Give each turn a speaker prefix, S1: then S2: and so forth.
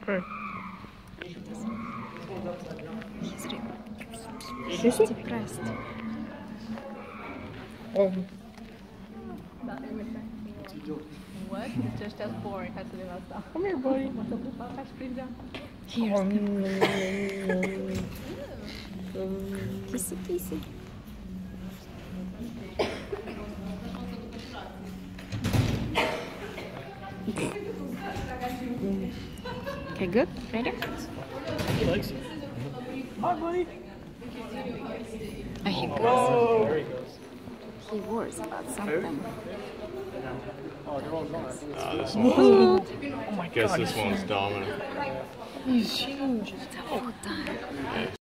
S1: Hey.
S2: He's depressed.
S3: What? It's just as boring. Has to do that stuff.
S1: Come here, buddy.
S2: Here's kissy kissy. Okay, good. Ready?
S1: He likes it. Hi, buddy.
S2: Oh, he goes.
S1: Oh, there he goes.
S2: He worries about something.
S1: Oh, they're all gone.
S4: This one.
S1: Oh my
S4: I guess
S1: God,
S4: this one's dominant.
S1: he's huge.
S2: Oh, damn.